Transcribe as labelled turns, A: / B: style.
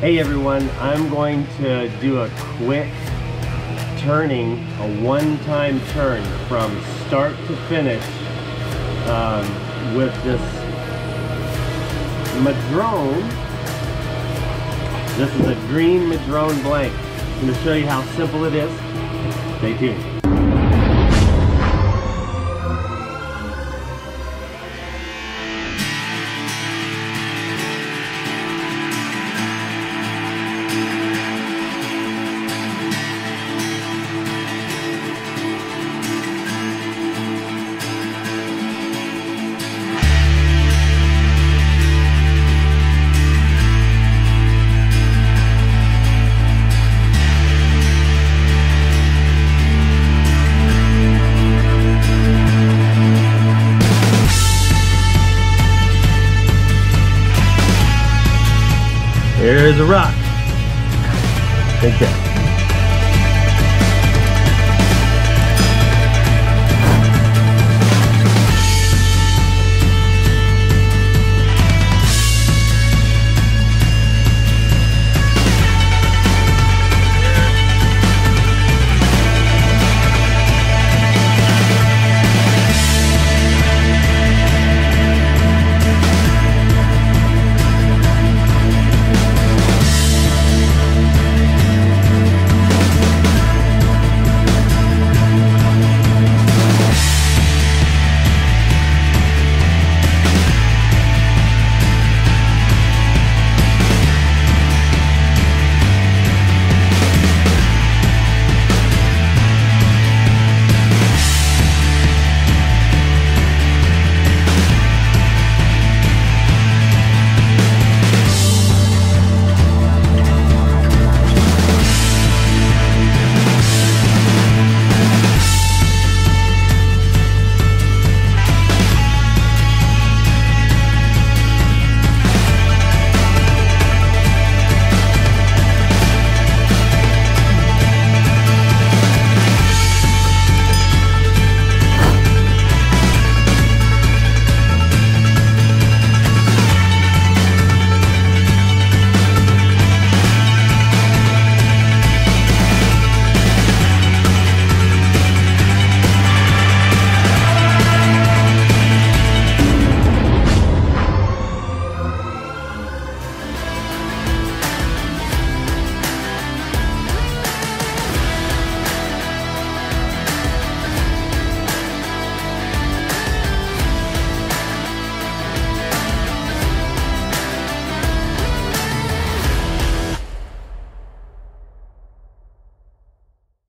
A: Hey everyone, I'm going to do a quick turning, a one-time turn from start to finish with this Madrone. This is a green Madrone blank. I'm going to show you how simple it is. Stay tuned. Here's a rock. Take care.